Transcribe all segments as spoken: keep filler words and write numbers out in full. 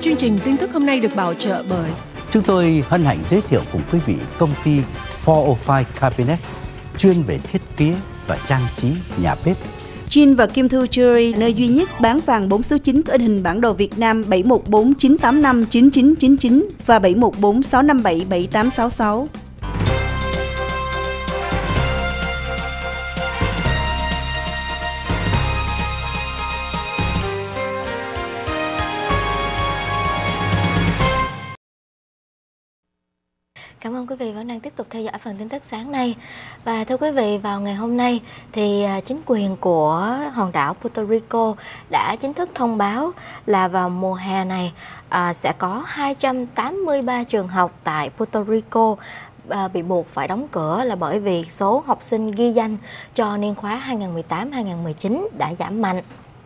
Chương trình tin tức hôm nay được bảo trợ bởi chúng tôi hân hạnh giới thiệu cùng quý vị công ty bốn không năm Cabinets, chuyên về thiết kế và trang trí nhà bếp. Chin và Kim Thu Jewelry, nơi duy nhất bán vàng bốn số chín có in hình bản đồ Việt Nam bảy một bốn chín tám năm chín chín chín chín và bảy một bốn sáu năm bảy bảy tám sáu sáu. Cảm ơn quý vị vẫn đang tiếp tục theo dõi phần tin tức sáng nay. Và thưa quý vị, vào ngày hôm nay thì chính quyền của hòn đảo Puerto Rico đã chính thức thông báo là vào mùa hè này à, sẽ có hai trăm tám mươi ba trường học tại Puerto Rico à, bị buộc phải đóng cửa, là bởi vì số học sinh ghi danh cho niên khóa hai nghìn không trăm mười tám hai nghìn không trăm mười chín đã giảm mạnh.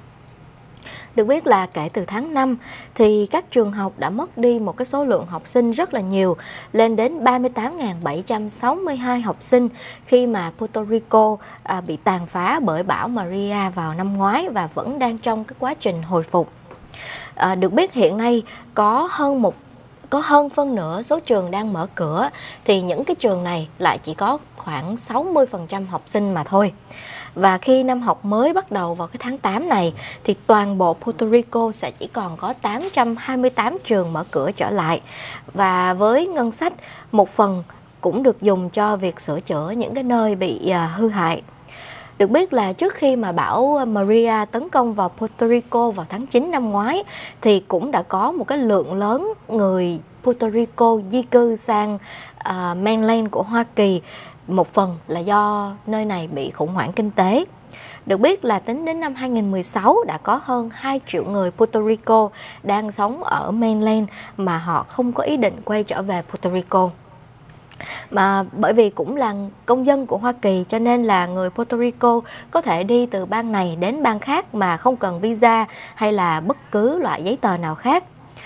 Được biết là kể từ tháng năm thì các trường học đã mất đi một cái số lượng học sinh rất là nhiều, lên đến ba mươi tám nghìn bảy trăm sáu mươi hai học sinh khi mà Puerto Rico à, bị tàn phá bởi bão Maria vào năm ngoái và vẫn đang trong cái quá trình hồi phục. À, được biết hiện nay có hơn một có hơn phân nửa số trường đang mở cửa, thì những cái trường này lại chỉ có khoảng sáu mươi phần trăm học sinh mà thôi. Và khi năm học mới bắt đầu vào cái tháng tám này thì toàn bộ Puerto Rico sẽ chỉ còn có tám trăm hai mươi tám trường mở cửa trở lại. Và với ngân sách một phần cũng được dùng cho việc sửa chữa những cái nơi bị hư hại. Được biết là trước khi mà bão Maria tấn công vào Puerto Rico vào tháng chín năm ngoái thì cũng đã có một cái lượng lớn người Puerto Rico di cư sang uh, mainland của Hoa Kỳ, một phần là do nơi này bị khủng hoảng kinh tế. Được biết là tính đến năm hai nghìn không trăm mười sáu đã có hơn hai triệu người Puerto Rico đang sống ở mainland mà họ không có ý định quay trở về Puerto Rico. Mà bởi vì cũng là công dân của Hoa Kỳ cho nên là người Puerto Rico có thể đi từ bang này đến bang khác mà không cần visa hay là bất cứ loại giấy tờ nào khác.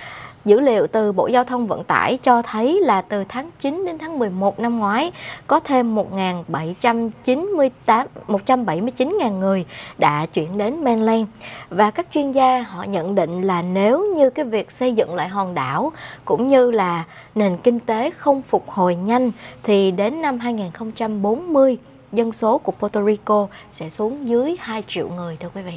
Dữ liệu từ Bộ Giao thông Vận tải cho thấy là từ tháng chín đến tháng mười một năm ngoái có thêm một nghìn bảy trăm chín mươi tám, một trăm bảy mươi chín nghìn người đã chuyển đến mainland. Và các chuyên gia họ nhận định là nếu như cái việc xây dựng lại hòn đảo cũng như là nền kinh tế không phục hồi nhanh thì đến năm hai nghìn không trăm bốn mươi dân số của Puerto Rico sẽ xuống dưới hai triệu người, thưa quý vị.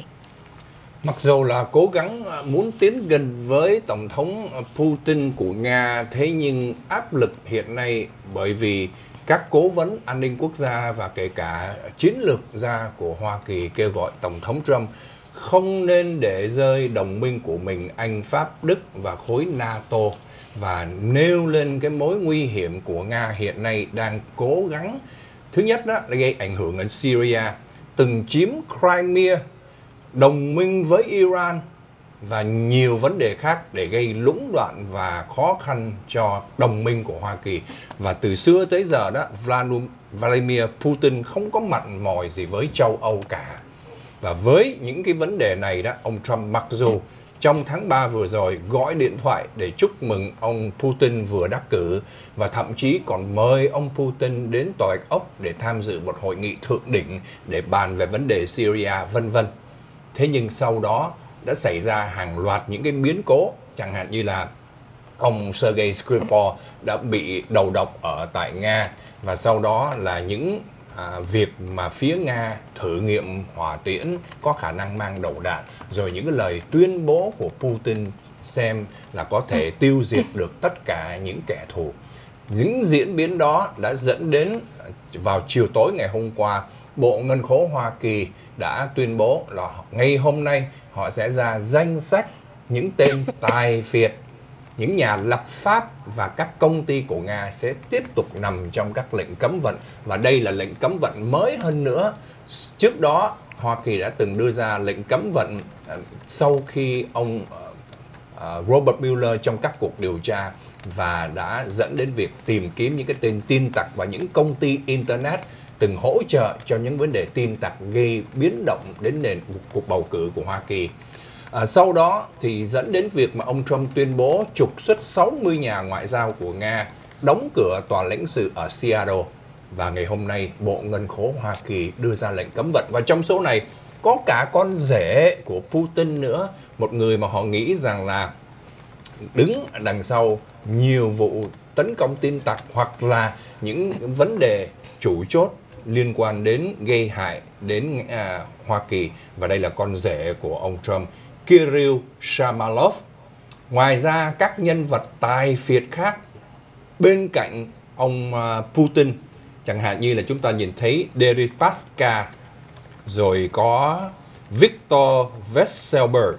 Mặc dù là cố gắng muốn tiến gần với Tổng thống Putin của Nga, thế nhưng áp lực hiện nay bởi vì các cố vấn an ninh quốc gia và kể cả chiến lược gia của Hoa Kỳ kêu gọi Tổng thống Trump không nên để rơi đồng minh của mình Anh, Pháp, Đức và khối NATO, và nêu lên cái mối nguy hiểm của Nga hiện nay đang cố gắng, thứ nhất đó là gây ảnh hưởng đến Syria, từng chiếm Crimea, đồng minh với Iran và nhiều vấn đề khác để gây lũng đoạn và khó khăn cho đồng minh của Hoa Kỳ. Và từ xưa tới giờ đó, Vladimir Putin không có mặn mòi gì với châu Âu cả. Và với những cái vấn đề này đó, ông Trump mặc dù trong tháng ba vừa rồi gọi điện thoại để chúc mừng ông Putin vừa đắc cử và thậm chí còn mời ông Putin đến Tòa Bạch Ốc để tham dự một hội nghị thượng đỉnh để bàn về vấn đề Syria vân vân. Thế nhưng sau đó đã xảy ra hàng loạt những cái biến cố, chẳng hạn như là ông Sergei Skripal đã bị đầu độc ở tại Nga, và sau đó là những à, việc mà phía Nga thử nghiệm hỏa tiễn có khả năng mang đầu đạn, rồi những cái lời tuyên bố của Putin xem là có thể tiêu diệt được tất cả những kẻ thù. Những diễn biến đó đã dẫn đến vào chiều tối ngày hôm qua, Bộ Ngân khố Hoa Kỳ đã tuyên bố là ngay hôm nay họ sẽ ra danh sách những tên tài phiệt, những nhà lập pháp và các công ty của Nga sẽ tiếp tục nằm trong các lệnh cấm vận. Và đây là lệnh cấm vận mới hơn nữa. Trước đó Hoa Kỳ đã từng đưa ra lệnh cấm vận sau khi ông Robert Mueller trong các cuộc điều tra, và đã dẫn đến việc tìm kiếm những cái tên tin tặc và những công ty Internet từng hỗ trợ cho những vấn đề tin tặc gây biến động đến nền cuộc bầu cử của Hoa Kỳ. À, sau đó thì dẫn đến việc mà ông Trump tuyên bố trục xuất sáu mươi nhà ngoại giao của Nga, đóng cửa tòa lãnh sự ở Seattle. Và ngày hôm nay, Bộ Ngân khố Hoa Kỳ đưa ra lệnh cấm vận. Và trong số này có cả con rể của Putin nữa, một người mà họ nghĩ rằng là đứng đằng sau nhiều vụ tấn công tin tặc hoặc là những vấn đề chủ chốt liên quan đến gây hại đến à, Hoa Kỳ, và đây là con rể của ông Trump, Kirill Shamalov. Ngoài ra các nhân vật tài phiệt khác bên cạnh ông uh, Putin, chẳng hạn như là chúng ta nhìn thấy Deripaska, rồi có Viktor Vekselberg,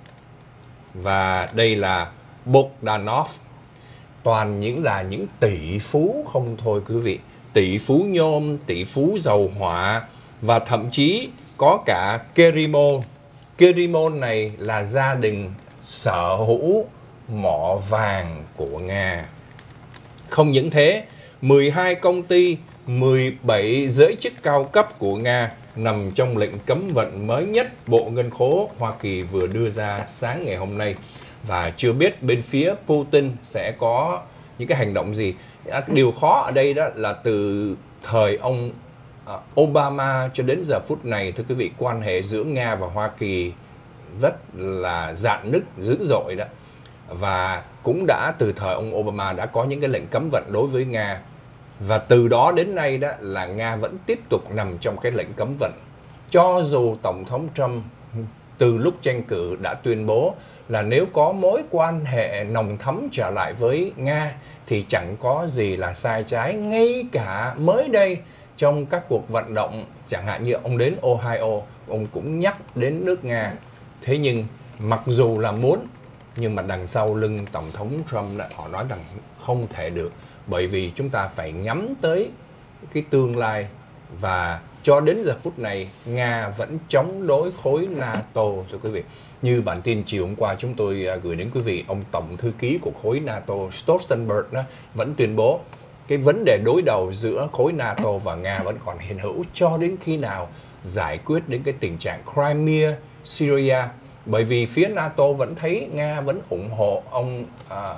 và đây là Bogdanov. Toàn những là những tỷ phú không thôi quý vị. Tỷ phú nhôm, tỷ phú dầu hỏa, và thậm chí có cả Kerimon. Kerimon này là gia đình sở hữu mỏ vàng của Nga. Không những thế, mười hai công ty, mười bảy giới chức cao cấp của Nga nằm trong lệnh cấm vận mới nhất Bộ Ngân khố Hoa Kỳ vừa đưa ra sáng ngày hôm nay. Và chưa biết bên phía Putin sẽ có những cái hành động gì. Điều khó ở đây đó là từ thời ông Obama cho đến giờ phút này, thưa quý vị, quan hệ giữa Nga và Hoa Kỳ rất là rạn nứt dữ dội đó. Và cũng đã từ thời ông Obama đã có những cái lệnh cấm vận đối với Nga. Và từ đó đến nay đó là Nga vẫn tiếp tục nằm trong cái lệnh cấm vận. Cho dù Tổng thống Trump từ lúc tranh cử đã tuyên bố là nếu có mối quan hệ nồng thắm trở lại với Nga thì chẳng có gì là sai trái. Ngay cả mới đây trong các cuộc vận động, chẳng hạn như ông đến Ohio, ông cũng nhắc đến nước Nga. Thế nhưng mặc dù là muốn, nhưng mà đằng sau lưng Tổng thống Trump lại họ nói rằng không thể được, bởi vì chúng ta phải nhắm tới cái tương lai. Và cho đến giờ phút này Nga vẫn chống đối khối NATO, thưa quý vị. Như bản tin chiều hôm qua chúng tôi gửi đến quý vị, ông tổng thư ký của khối NATO Stoltenberg đó, vẫn tuyên bố cái vấn đề đối đầu giữa khối NATO và Nga vẫn còn hiện hữu cho đến khi nào giải quyết đến cái tình trạng Crimea, Syria. Bởi vì phía NATO vẫn thấy Nga vẫn ủng hộ ông à,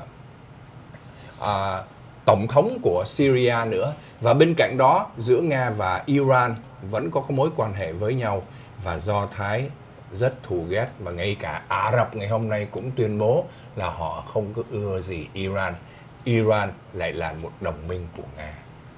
à, tổng thống của Syria nữa. Và bên cạnh đó giữa Nga và Iran vẫn có cái mối quan hệ với nhau. Và Do Thái rất thù ghét, và ngay cả Ả Rập ngày hôm nay cũng tuyên bố là họ không có ưa gì Iran. Iran lại là một đồng minh của Nga.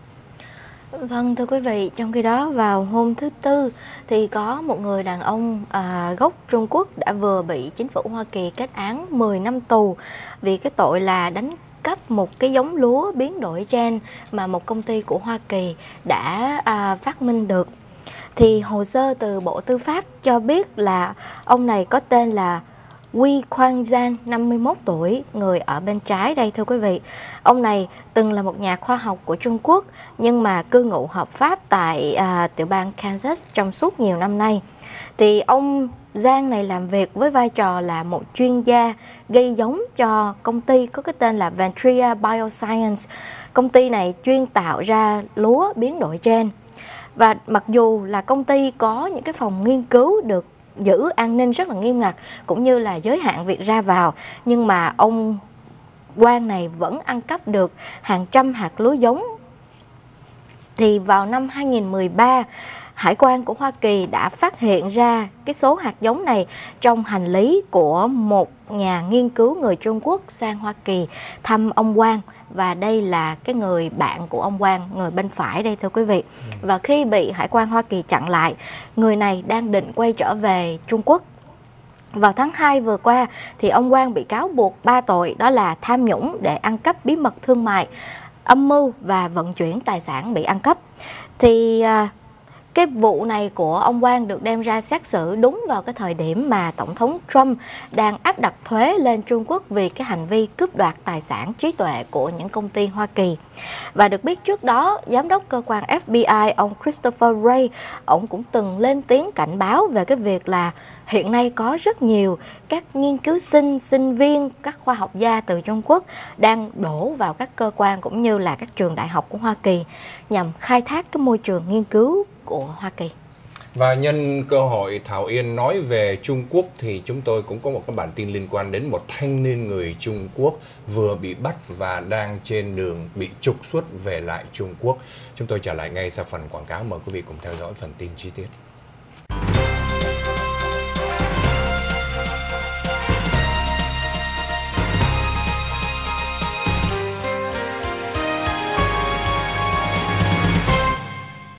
Vâng, thưa quý vị, trong khi đó vào hôm thứ Tư thì có một người đàn ông à, gốc Trung Quốc đã vừa bị chính phủ Hoa Kỳ kết án mười năm tù vì cái tội là đánh cắp một cái giống lúa biến đổi gen mà một công ty của Hoa Kỳ đã à, phát minh được. Thì hồ sơ từ Bộ Tư pháp cho biết là ông này có tên là Huy Quang Giang, năm mươi mốt tuổi, người ở bên trái đây thưa quý vị. Ông này từng là một nhà khoa học của Trung Quốc nhưng mà cư ngụ hợp pháp tại à, tiểu bang Kansas trong suốt nhiều năm nay. Thì ông Giang này làm việc với vai trò là một chuyên gia gây giống cho công ty có cái tên là Ventria Bioscience. Công ty này chuyên tạo ra lúa biến đổi gen. Và mặc dù là công ty có những cái phòng nghiên cứu được giữ an ninh rất là nghiêm ngặt cũng như là giới hạn việc ra vào, nhưng mà ông Quang này vẫn ăn cắp được hàng trăm hạt lúa giống. Thì vào năm hai nghìn không trăm mười ba, Hải quan của Hoa Kỳ đã phát hiện ra cái số hạt giống này trong hành lý của một nhà nghiên cứu người Trung Quốc sang Hoa Kỳ thăm ông Quang. Và đây là cái người bạn của ông Quang, người bên phải đây thưa quý vị. Và khi bị Hải quan Hoa Kỳ chặn lại, người này đang định quay trở về Trung Quốc. Vào tháng hai vừa qua thì ông Quang bị cáo buộc ba tội, đó là tham nhũng để ăn cắp bí mật thương mại, âm mưu và vận chuyển tài sản bị ăn cắp. Thì cái vụ này của ông Quang được đem ra xét xử đúng vào cái thời điểm mà Tổng thống Trump đang áp đặt thuế lên Trung Quốc vì cái hành vi cướp đoạt tài sản trí tuệ của những công ty Hoa Kỳ. Và được biết trước đó, giám đốc cơ quan F B I ông Christopher Wray, ông cũng từng lên tiếng cảnh báo về cái việc là hiện nay có rất nhiều các nghiên cứu sinh, sinh viên, các khoa học gia từ Trung Quốc đang đổ vào các cơ quan cũng như là các trường đại học của Hoa Kỳ nhằm khai thác cái môi trường nghiên cứu của Hoa Kỳ. Và nhân cơ hội Thảo Yên nói về Trung Quốc thì chúng tôi cũng có một cái bản tin liên quan đến một thanh niên người Trung Quốc vừa bị bắt và đang trên đường bị trục xuất về lại Trung Quốc. Chúng tôi trở lại ngay sau phần quảng cáo, mời quý vị cùng theo dõi phần tin chi tiết.